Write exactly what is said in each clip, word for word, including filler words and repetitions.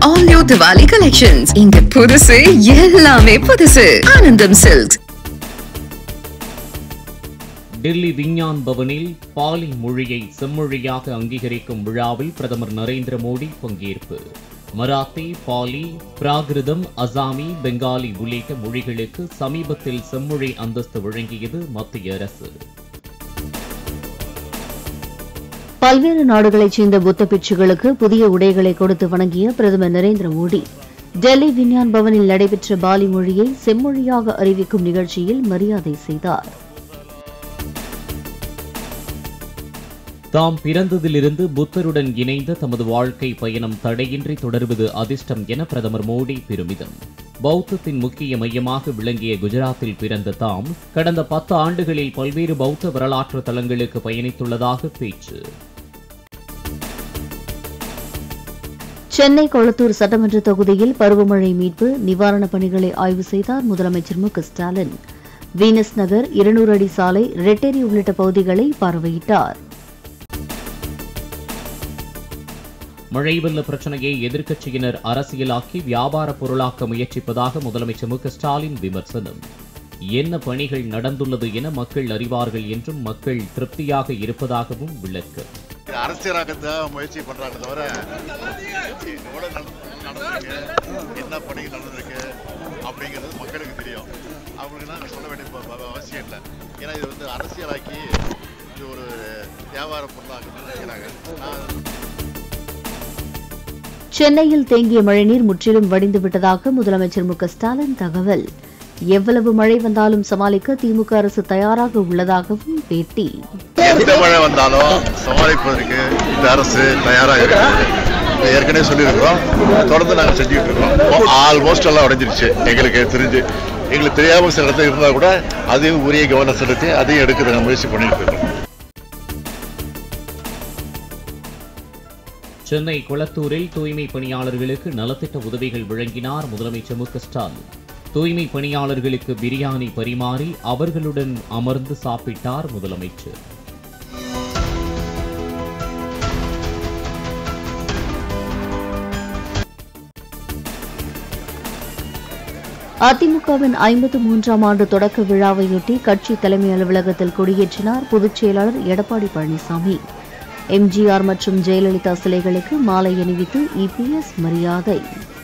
all new Diwali collections. இங்க புதுசு எல்லாமே புதுசு. ஆனந்தம் சில்க்ஸ். டெல்லி விஞ்ஞான் பவனில் பாலி மொழியை செம்மொழியாக அங்கீகரிக்கும் விழாவில் பிரதமர் நரேந்திர மோடி பங்கேற்பு. மராத்தி, பாலி, பிராகிருதம், அசாமி, பெங்காலி உள்ளிட்ட மொழிகளுக்கு சமீபத்தில் செம்மொழி அந்தஸ்து வழங்கியது மத்திய அரசு. பல்வேறு நாடுகளைச் சேர்ந்த புத்த பிட்சுகளுக்கு புதிய உடைகளை கொடுத்து வணங்கிய பிரதமர் நரேந்திர மோடி டெல்லி விஞ்ஞான் பவனில் நடைபெற்ற பாலி மொழியை செம்மொழியாக அறிவிக்கும் நிகழ்ச்சியில் மரியாதை செய்தார். தாம் பிறந்ததிலிருந்து புத்தருடன் இணைந்த தமது வாழ்க்கை பயணம் தடையின்றி தொடர்வது அதிர்ஷ்டம் என பிரதமர் மோடி பெருமிதம். பௌத்தத்தின் முக்கிய மையமாக விளங்கிய குஜராத்தில் பிறந்த தாம் கடந்த பத்து ஆண்டுகளில் பல்வேறு பௌத்த வரலாற்று தலங்களுக்கு பயணித்துள்ளதாக பேச்சு. சென்னை கொளத்தூர் சட்டமன்ற தொகுதியில் பருவமழை மீட்பு நிவாரணப் பணிகளை ஆய்வு செய்தார் முதலமைச்சர் மு க ஸ்டாலின். வீனஸ் நகர், இருநூறு அடி சாலை, ரெட்டேரி உள்ளிட்ட பகுதிகளை பார்வையிட்டார். மழை வெள்ள பிரச்சனையை எதிர்க்கட்சியினர் அரசியலாக்கி வியாபார பொருளாக்க முயற்சிப்பதாக முதலமைச்சர் மு க ஸ்டாலின் விமர்சனம். என்ன பணிகள் நடந்துள்ளது என மக்கள் அறிவார்கள் என்றும் மக்கள் திருப்தியாக இருப்பதாகவும் விளக்கம். அரசியலாக்கத்தான் முயற்சி பண்றாங்க தவிர என்ன பணிகள் நடந்திருக்கு அப்படிங்கிறது மக்களுக்கு தெரியும். அவங்களுக்கு நாங்கள் சொல்ல வேண்டிய அவசியம் இல்லை. ஏன்னா இது வந்து அரசியலாக்கி இது ஒரு வியாபார பொருளாக நினைக்கிறாங்க. சென்னையில் தேங்கிய மழைநீர் முற்றிலும் வடிந்துவிட்டதாக முதலமைச்சர் மு க ஸ்டாலின் தகவல். எவ்வளவு மழை வந்தாலும் சமாளிக்க திமுக அரசு தயாராக உள்ளதாகவும் பேட்டி. எந்த மழை வந்தாலும் சமாளிப்பதற்கு இந்த அரசு தயாராக இருக்கு. ஏற்கனவே சொல்லியிருக்கிறோம், தொடர்ந்து நாங்கள் செஞ்சுக்கிட்டு இருக்கோம். ஆல்மோஸ்ட் எல்லாம் உடைஞ்சிருச்சு. எங்களுக்கு தெரிஞ்சு எங்களுக்கு தெரியாம சில இடத்துல இருந்தால் கூட அதையும் உரிய கவனம் செலுத்தி அதையும் எடுக்க நாங்கள் முயற்சி பண்ணிட்டு இருக்கோம். சென்னை கொளத்தூரில் தூய்மை பணியாளர்களுக்கு நலத்திட்ட உதவிகள் வழங்கினார் முதலமைச்சர் மு க ஸ்டாலின். தூய்மை பணியாளர்களுக்கு பிரியாணி பரிமாறி அவர்களுடன் அமர்ந்து சாப்பிட்டார் முதலமைச்சர். அதிமுகவின் ஐம்பத்து மூன்றாம் ஆண்டு தொடக்க விழாவையொட்டி கட்சி தலைமை அலுவலகத்தில் கொடியேற்றினார் பொதுச் செயலாளர் எடப்பாடி பழனிசாமி. எம்ஜிஆர் மற்றும் ஜெயலலிதா சிலைகளுக்கு மாலை அணிவித்து இபிஎஸ் மரியாதை.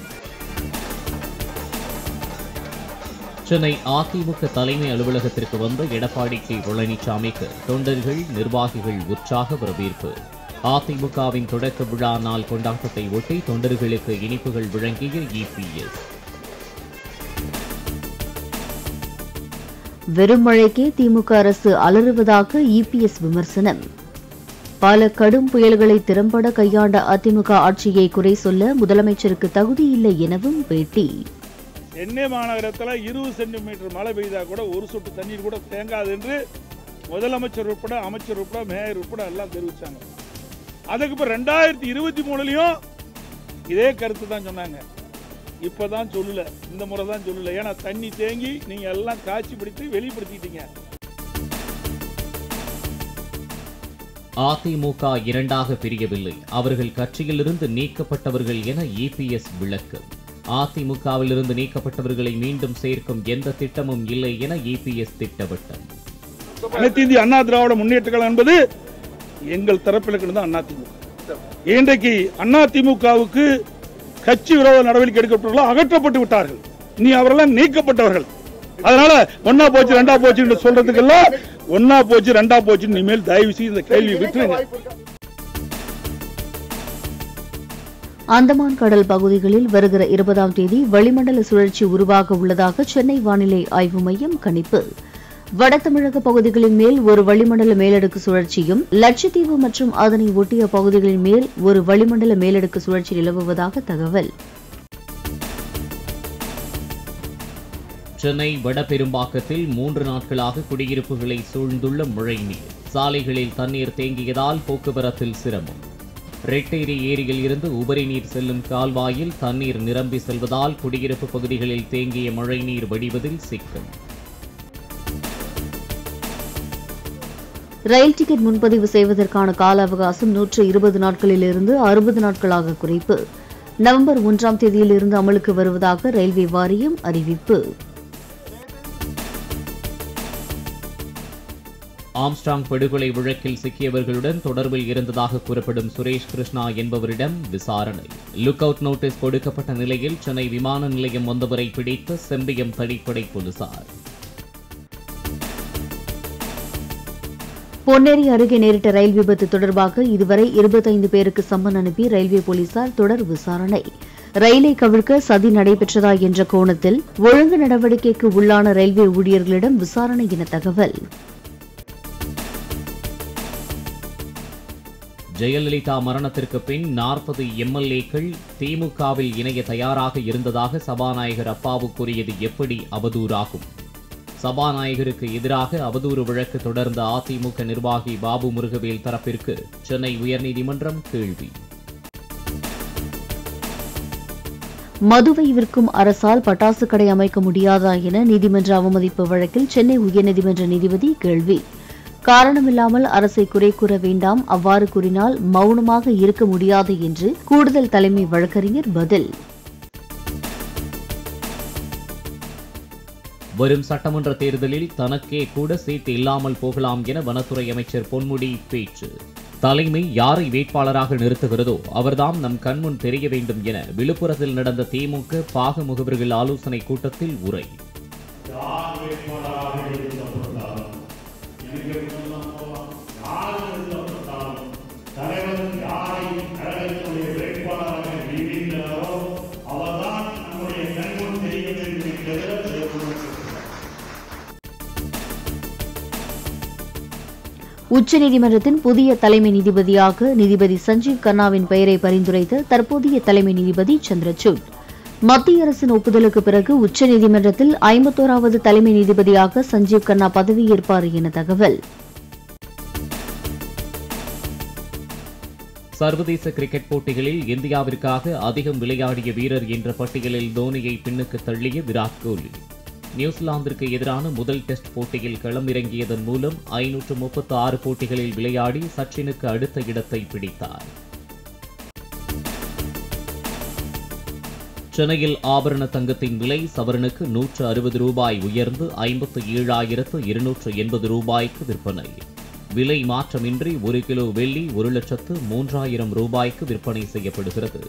சென்னை அதிமுக தலைமை அலுவலகத்திற்கு வந்த எடப்பாடி கே பழனிசாமிக்கு தொண்டர்கள், நிர்வாகிகள் உற்சாக வரவேற்பு. அதிமுகவின் தொடக்க விழா நாள் கொண்டாட்டத்தை ஒட்டி தொண்டர்களுக்கு இனிப்புகள் வழங்கிய இபிஎஸ். வெறும் மழைக்கே திமுக அரசு அலறுவதாக இபிஎஸ் விமர்சனம். பல கடும் புயல்களை திறம்பட கையாண்ட அதிமுக ஆட்சியை குறை சொல்ல முதலமைச்சருக்கு தகுதி இல்லை எனவும் பேட்டி. சென்னை மாநகரத்தில் இருபது சென்டிமீட்டர் மழை பெய்தா கூட ஒரு சொட்டு தண்ணீர் கூட தேங்காது என்று முதலமைச்சர் உட்பட அமைச்சர் உட்பட மேயர் உட்பட எல்லாம் தெரிவிச்சாங்க. அதுக்கு இப்போ ரெண்டாயிரத்தி இருபத்தி மூணுலயும் இதே கருத்து தான் சொன்னாங்க. இப்பதான் சொல்லல, இந்த முறை தான் சொல்லல. ஏன்னா தண்ணி தேங்கி நீங்க எல்லாம் காட்சி பிடித்து வெளிப்படுத்திட்டீங்க. அதிமுக இரண்டாக பிரியவில்லை, அவர்கள் கட்சியிலிருந்து நீக்கப்பட்டவர்கள் என இபிஎஸ் விளக்கம். அதிமுகவிலிருந்து நீக்கப்பட்டவர்களை மீண்டும் சேர்க்கும் எந்த திட்டமும் இல்லை என இபிஎஸ் திட்டவட்டம். அனைத்து இந்திய அண்ணா திராவிட முன்னேற்ற கழகம் என்பது எங்கள் தரப்பில் இருக்கிறது அதிமுக. இன்றைக்கு அதிமுகவுக்கு கட்சி விரோத நடவடிக்கை எடுக்கப்பட்டவர்கள் அகற்றப்பட்டு விட்டார்கள். இனி அவரெல்லாம் நீக்கப்பட்டவர்கள். அதனால ஒன்னா போச்சு ரெண்டா போச்சு சொல்றதுக்கெல்லாம் ஒன்னா போச்சு ரெண்டா போச்சு இனிமேல் தயவு செய்து இந்த கேள்வி விட்டுருங்க. அந்தமான் கடல் பகுதிகளில் வருகிற இருபதாம் தேதி வளிமண்டல சுழற்சி உருவாக உள்ளதாக சென்னை வானிலை ஆய்வு மையம் கணிப்பு. வட தமிழக பகுதிகளின் மேல் ஒரு வளிமண்டல மேலடுக்கு சுழற்சியும், லட்சத்தீவு மற்றும் அதனை ஒட்டிய பகுதிகளின் மேல் ஒரு வளிமண்டல மேலடுக்கு சுழற்சி நிலவுவதாக தகவல். சென்னை வடபெரும்பாக்கத்தில் மூன்று நாட்களாக குடியிருப்புகளை சூழ்ந்துள்ள மழைநீர். சாலைகளில் தண்ணீர் தேங்கியதால் போக்குவரத்தில் சிரமம். ரெட்டேரி ஏரியில் இருந்து உபரி நீர் செல்லும் கால்வாயில் தண்ணீர் நிரம்பி செல்வதால் குடியிருப்பு பகுதிகளில் தேங்கிய மழைநீர் வடிவதில் சிக்கல். ரயில் டிக்கெட் முன்பதிவு செய்வதற்கான கால அவகாசம் நூற்று இருபது நாட்களிலிருந்து அறுபது நாட்களாக குறைப்பு. நவம்பர் ஒன்றாம் தேதியில் இருந்து அமலுக்கு வருவதாக ரயில்வே வாரியம் அறிவிப்பு. ஆம்ஸ்ட்ராங் படுகொலை வழக்கில் சிக்கியவர்களுடன் தொடர்பில் இருந்ததாக கூறப்படும் சுரேஷ் கிருஷ்ணா என்பவரிடம் விசாரணை. லுக் அவுட் நோட்டீஸ் கொடுக்கப்பட்ட நிலையில் சென்னை விமான நிலையம் வந்தவரை பிடித்த செம்பியம் தனிப்படை போலீசார். பொன்னேரி அருகே நேரிட்ட ரயில் விபத்து தொடர்பாக இதுவரை இருபத்தைந்து பேருக்கு சம்மன் அனுப்பி ரயில்வே போலீசார் தொடர் விசாரணை. ரயிலை கவிழ்க்க சதி நடைபெற்றதா என்ற கோணத்தில் ஒழுங்கு நடவடிக்கைக்கு உள்ளான ரயில்வே ஊழியர்களிடம் விசாரணை என தகவல். ஜெயலலிதா மரணத்திற்கு பின் நாற்பது எம்எல்ஏக்கள் திமுகவில் இணைய தயாராக இருந்ததாக சபாநாயகர் அப்பாவு கூறியது எப்படி அவதூறாகும்? சபாநாயகருக்கு எதிராக அவதூறு வழக்கு தொடர்ந்த அதிமுக நிர்வாகி பாபு முருகவேல் தரப்பிற்கு சென்னை உயர்நீதிமன்றம் கேள்வி. மதுவை விற்கும் அரசால் பட்டாசு கடை அமைக்க முடியாதா என நீதிமன்ற அவமதிப்பு வழக்கில் சென்னை உயர்நீதிமன்ற நீதிபதி கேள்வி. காரணமில்லாமல் அரசை குறை கூற வேண்டாம், அவ்வாறு கூறினால் மௌனமாக இருக்க முடியாது என்று கூடுதல் தலைமை வழக்கறிஞர் பதில். வரும் சட்டமன்ற தேர்தலில் தனக்கே கூட சீட்டு இல்லாமல் போகலாம் என வனத்துறை அமைச்சர் பொன்முடி பேச்சு. தலைமை யாரை வேட்பாளராக நிறுத்துகிறதோ அவர்தான் நம் கண்முன் தெரிய வேண்டும் என விழுப்புரத்தில் நடந்த திமுக பாக முகவர்கள் ஆலோசனை கூட்டத்தில் உரை. உச்சநீதிமன்றத்தின் புதிய தலைமை நீதிபதியாக நீதிபதி சஞ்சீவ் கண்ணாவின் பெயரை பரிந்துரைத்த தற்போதைய தலைமை நீதிபதி சந்திரசூட் மத்திய அரசின் ஒப்புதலுக்கு பிறகு உச்சநீதிமன்றத்தில் ஐம்பத்தோராவது தலைமை நீதிபதியாக சஞ்சீவ் கண்ணா பதவியேற்பார் என தகவல். சர்வதேச கிரிக்கெட் போட்டிகளில் இந்தியாவிற்காக அதிகம் விளையாடிய வீரர் என்ற பட்டியலில் தோனியை பின்னுக்கு தள்ளிய விராட் கோலி. நியூசிலாந்திற்கு எதிரான முதல் டெஸ்ட் போட்டியில் களமிறங்கியதன் மூலம் ஐநூற்று முப்பத்தி ஆறு போட்டிகளில் விளையாடி சச்சினுக்கு அடுத்த இடத்தை பிடித்தார். சென்னையில் ஆபரண தங்கத்தின் விலை சவரனுக்கு நூற்று அறுபது ரூபாய் உயர்ந்து ஐம்பத்து ஏழாயிரத்து இருநூற்று எண்பது ரூபாய்க்கு விற்பனை. விலை மாற்றமின்றி ஒரு கிலோ வெள்ளி ஒரு லட்சத்து மூன்றாயிரம் ரூபாய்க்கு விற்பனை செய்யப்படுகிறது.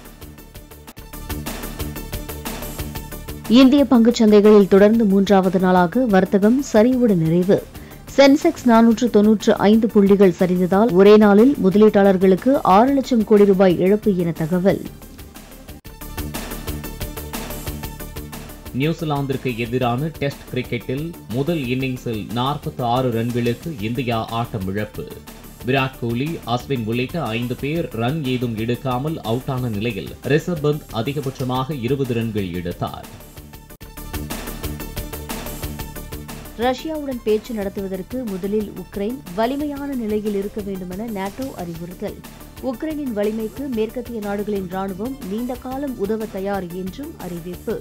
இந்திய பங்குச் சந்தைகளில் தொடர்ந்து மூன்றாவது நாளாக வர்த்தகம் சரிவுடன் நிறைவு. சென்செக்ஸ் நானூற்று தொன்னூற்று ஐந்து புள்ளிகள் சரிந்ததால் ஒரே நாளில் முதலீட்டாளர்களுக்கு ஆறு லட்சம் கோடி ரூபாய் இழப்பு என தகவல். நியூசிலாந்திற்கு எதிரான டெஸ்ட் கிரிக்கெட்டில் முதல் இன்னிங்ஸில் நாற்பத்தி ஆறு ரன்களுக்கு இந்தியா ஆட்டம் இழப்பு. விராட் கோலி, அஸ்வின் உள்ளிட்ட ஐந்து பேர் ரன் ஏதும் எடுக்காமல் அவுட்டான நிலையில் ரிஷப் பந்த் அதிகபட்சமாக இருபது ரன்கள் எடுத்தார். ரஷ்யாவுடன் பேச்சு நடத்துவதற்கு முதலில் உக்ரைன் வலிமையான நிலையில் இருக்க வேண்டும் என நாட்டோ அறிவுறுத்தல். உக்ரைனின் வலிமைக்கு மேற்கத்திய நாடுகளின் ராணுவம் நீண்ட காலம் உதவ தயார் என்றும் அறிவிப்பு.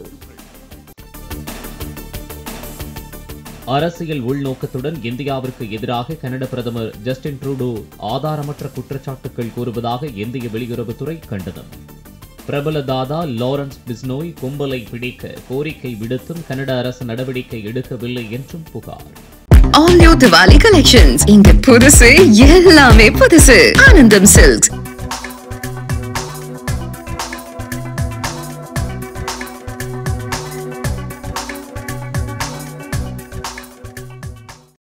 அரசியல் உள்நோக்கத்துடன் இந்தியாவிற்கு எதிராக கனடா பிரதமர் ஜஸ்டின் ட்ரூடோ ஆதாரமற்ற குற்றச்சாட்டுகள் கூறுவதாக இந்திய வெளியுறவுத்துறை கண்டனம். பிரபல தாதா லாரன்ஸ் பிஸ்னோய் கும்பலை பிடிக்க கோரிக்கை விடுத்தும் கனடா அரசு நடவடிக்கை எடுக்கவில்லை என்றும் புகார். All new Diwali collections. இங்க புதுசு எல்லாமே புதுசு. ஆனந்தம் சில்க்ஸ்.